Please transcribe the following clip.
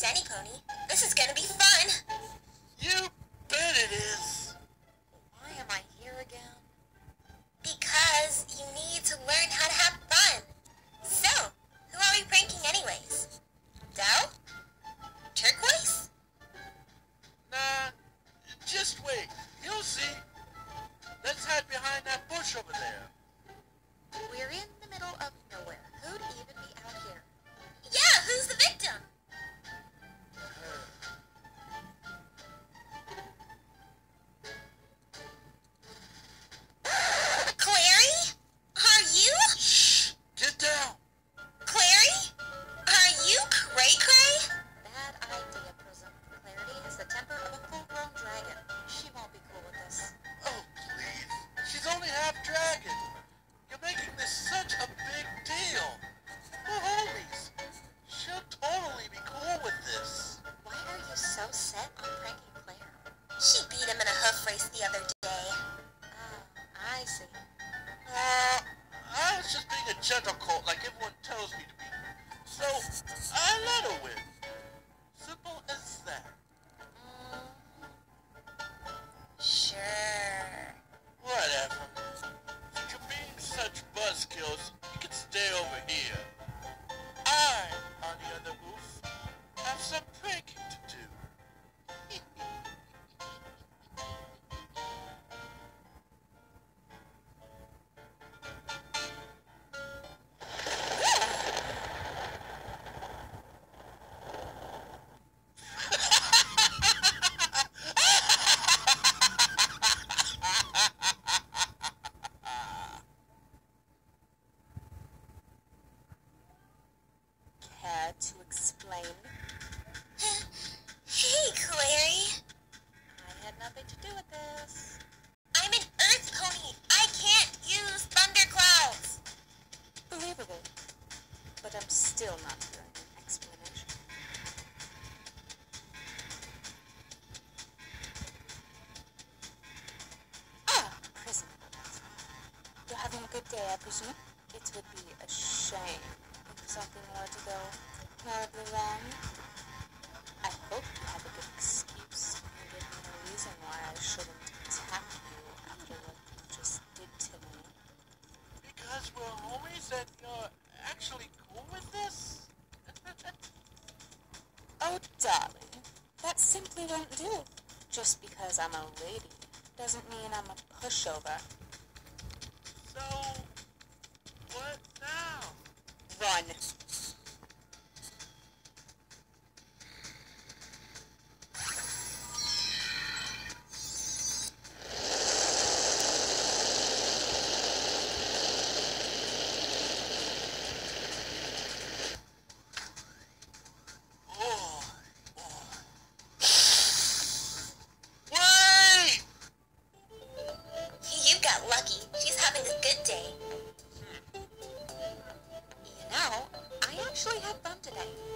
any pony. This is gonna be fun. You bet it is. Why am I here again? Because you need to learn how to have fun. So, who are we pranking anyways? Dow? Turquoise? Nah, just wait. You'll see. Let's hide behind that bush over there. We're in the middle of nowhere. Who'd even be out here? Yeah, who's the victim? Clary? Are you? Shh! Get down! Clary? Are you cray-cray? Bad idea, Prism. Clarity has the temper of a full-grown dragon. She won't be cool with this. Oh, please. She's only half dragon. You're making this such a big deal. We're homies. She'll totally be cool with this. Why are you so set on pranking Claire? She beat him in a hoof race the other day. Oh, I see. I was just being a gentle colt like everyone tells me to be. So, I let her win. Simple as that. Sure. Whatever. If you're being such buzzkills, you can stay over here. I, on the other roof, have some pranking to do. Care to explain? Hey, Clary. I had nothing to do with this. I'm an earth pony. I can't use thunderclouds. Believable. But I'm still not hearing an explanation. Ah, Prism. You're having a good day, I presume? It would be a shame if something were to go horribly wrong. I hope you have a good excuse and give me a reason why I shouldn't attack you after what you just did to me. Because we're homies and you're actually cool with this? Oh, darling, that simply won't do. Just because I'm a lady doesn't mean I'm a pushover. So, what now? Run. Wait! You got lucky. She's having a good day. You know, I actually had fun today.